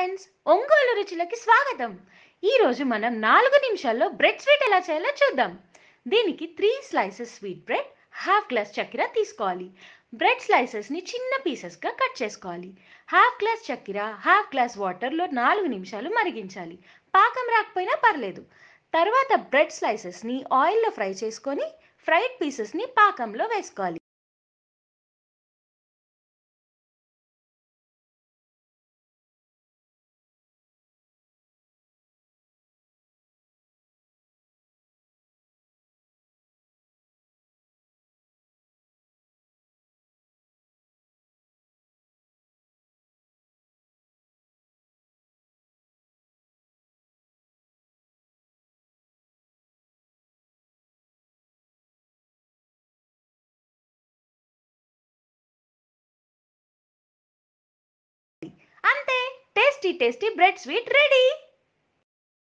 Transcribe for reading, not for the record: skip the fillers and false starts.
Friends, Ongole రుచులకి స్వాగతం. ఈరోజు మనం 4 నిమిషాల్లో బ్రెడ్ స్వీట్ ఎలా చేయాలో చూద్దాం. దీనికి 3 slices sweet bread, half glass చక్కెర తీసుకోవాలి. బ్రెడ్ స్లైసెస్ని చిన్న పీసెస్గా కట్ చేసుకోవాలి. హాఫ్ గ్లాస్ చక్కెర, హాఫ్ గ్లాస్ వాటర్లో 4 నిమిషాలు మరిగించాలి. పాకం రాకపోయినా పర్లేదు. తర్వాత బ్రెడ్ స్లైసెస్ని ఆయిల్లో ఫ్రై చేసుకొని ఫ్రైడ్ పీసెస్ని పాకంలో వేసుకోవాలి. అంతే, tasty tasty bread sweet ready.